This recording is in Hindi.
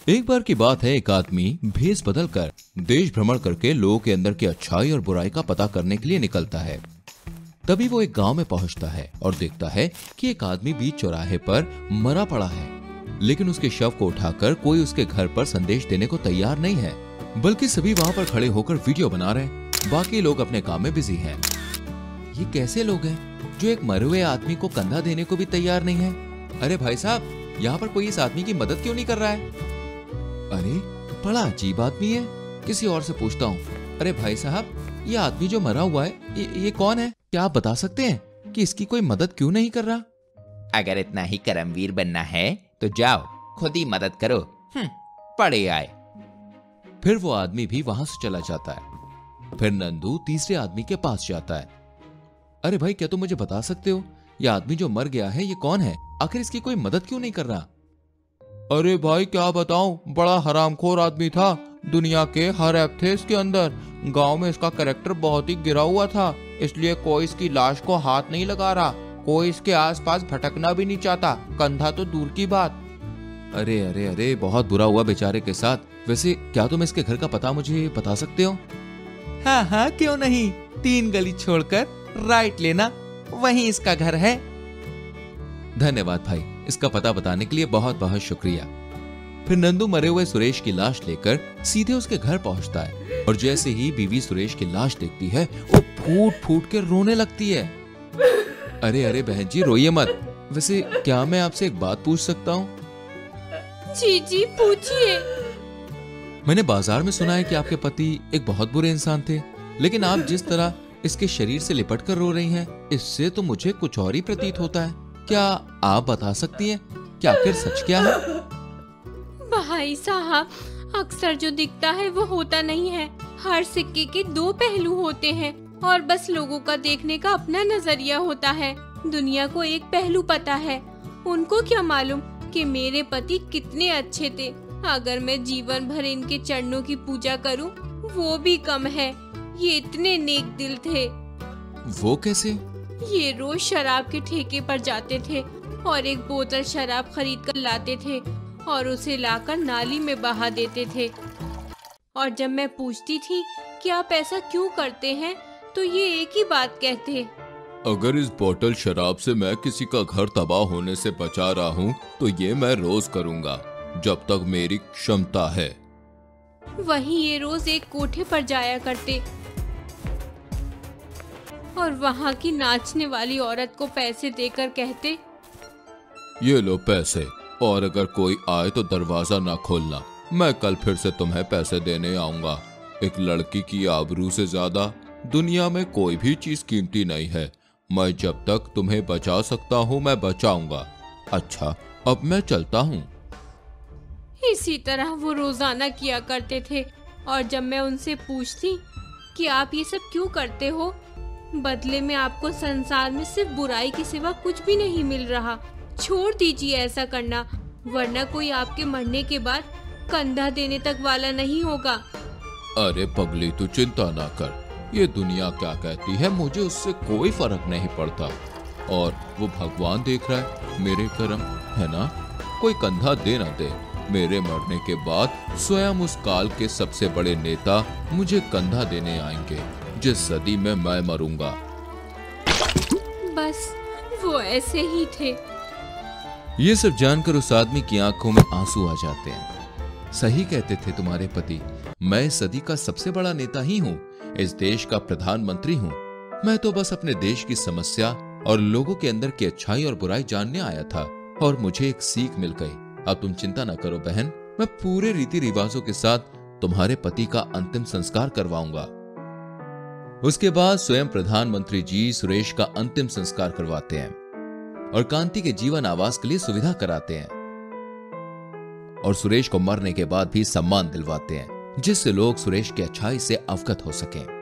एक बार की बात है, एक आदमी भेष बदल कर देश भ्रमण करके लोगों के अंदर की अच्छाई और बुराई का पता करने के लिए निकलता है। तभी वो एक गांव में पहुंचता है और देखता है कि एक आदमी बीच चौराहे पर मरा पड़ा है, लेकिन उसके शव को उठाकर कोई उसके घर पर संदेश देने को तैयार नहीं है, बल्कि सभी वहां पर खड़े होकर वीडियो बना रहे हैं। बाकी लोग अपने काम में बिजी हैं। ये कैसे लोग हैं जो एक मरे हुए आदमी को कंधा देने को भी तैयार नहीं है? अरे भाई साहब, यहाँ पर कोई इस आदमी की मदद क्यों नहीं कर रहा है? अरे बड़ा अजीब आदमी है, किसी और से पूछता हूँ। अरे भाई साहब, ये आदमी जो मरा हुआ है ये कौन है? क्या आप बता सकते हैं कि इसकी कोई मदद क्यों नहीं कर रहा? अगर इतना ही करमवीर बनना है तो जाओ खुद ही मदद करो, पड़े आए। फिर वो आदमी भी वहां से चला जाता है। फिर नंदू तीसरे आदमी के पास जाता है। अरे भाई, क्या तुम मुझे बता सकते हो ये आदमी जो मर गया है ये कौन है? आखिर इसकी कोई मदद क्यों नहीं कर रहा? अरे भाई क्या बताऊं, बड़ा हरामखोर आदमी था। दुनिया के हर ऐप थे इसके अंदर। गांव में इसका कैरेक्टर बहुत ही गिरा हुआ था, इसलिए कोई इसकी लाश को हाथ नहीं लगा रहा, कोई इसके आसपास भटकना भी नहीं चाहता, कंधा तो दूर की बात। अरे अरे अरे, बहुत बुरा हुआ बेचारे के साथ। वैसे क्या तुम इसके घर का पता मुझे बता सकते हो? हाँ हाँ, क्यों नहीं। 3 गली छोड़कर राइट लेना, वहीं इसका घर है। धन्यवाद भाई, इसका पता बताने के लिए बहुत बहुत शुक्रिया। फिर नंदू मरे हुए सुरेश की लाश लेकर सीधे उसके घर पहुंचता है और जैसे ही बीवी सुरेश की लाश देखती है वो फूट फूट के रोने लगती है। अरे अरे बहन जी, रोइए मत। वैसे क्या मैं आपसे एक बात पूछ सकता हूँ? जी जी पूछिए। मैंने बाजार में सुना है कि आपके पति एक बहुत बुरे इंसान थे, लेकिन आप जिस तरह इसके शरीर से लिपट कर रो रही हैं, इससे तो मुझे कुछ और ही प्रतीत होता है। क्या आप बता सकती हैं कि आखिर सच क्या है? भाई साहब, अक्सर जो दिखता है वो होता नहीं है। हर सिक्के के 2 पहलू होते हैं और बस लोगों का देखने का अपना नजरिया होता है। दुनिया को एक पहलू पता है। उनको क्या मालूम कि मेरे पति कितने अच्छे थे। अगर मैं जीवन भर इनके चरणों की पूजा करूं, वो भी कम है। ये इतने नेक दिल थे। वो कैसे? ये रोज शराब के ठेके पर जाते थे और एक बोतल शराब खरीद कर लाते थे और उसे लाकर नाली में बहा देते थे। और जब मैं पूछती थी कि आप ऐसा क्यों करते हैं, तो ये एक ही बात कहते, अगर इस बोतल शराब से मैं किसी का घर तबाह होने से बचा रहा हूँ तो ये मैं रोज करूँगा, जब तक मेरी क्षमता है। वहीं ये रोज एक कोठे पर जाया करते और वहाँ की नाचने वाली औरत को पैसे देकर कहते, ये लो पैसे, और अगर कोई आए तो दरवाजा ना खोलना, मैं कल फिर से तुम्हें पैसे देने आऊंगा। एक लड़की की आबरू से ज्यादा दुनिया में कोई भी चीज कीमती नहीं है। मैं जब तक तुम्हें बचा सकता हूँ मैं बचाऊंगा। अच्छा, अब मैं चलता हूँ। इसी तरह वो रोजाना किया करते थे। और जब मैं उनसे पूछती कि आप ये सब क्यों करते हो, बदले में आपको संसार में सिर्फ बुराई के सिवा कुछ भी नहीं मिल रहा, छोड़ दीजिए ऐसा करना, वरना कोई आपके मरने के बाद कंधा देने तक वाला नहीं होगा। अरे पगली, तू चिंता ना कर, ये दुनिया क्या कहती है मुझे उससे कोई फर्क नहीं पड़ता। और वो भगवान देख रहा है मेरे कर्म, है ना? कोई कंधा दे ना दे, मेरे मरने के बाद स्वयं उस काल के सबसे बड़े नेता मुझे कंधा देने आएंगे, जिस सदी में मैं मरूंगा। बस वो ऐसे ही थे। ये सब जानकर उस आदमी की आंखों में आंसू आ जाते हैं। सही कहते थे तुम्हारे पति, मैं इस सदी का सबसे बड़ा नेता ही हूँ, इस देश का प्रधानमंत्री हूँ। मैं तो बस अपने देश की समस्या और लोगों के अंदर की अच्छाई और बुराई जानने आया था और मुझे एक सीख मिल गई। अब तुम चिंता न करो बहन, मैं पूरे रीति रिवाजों के साथ तुम्हारे पति का अंतिम संस्कार करवाऊंगा। उसके बाद स्वयं प्रधानमंत्री जी सुरेश का अंतिम संस्कार करवाते हैं और कांति के जीवन आवास के लिए सुविधा कराते हैं और सुरेश को मरने के बाद भी सम्मान दिलवाते हैं, जिससे लोग सुरेश की अच्छाई से अवगत हो सकें।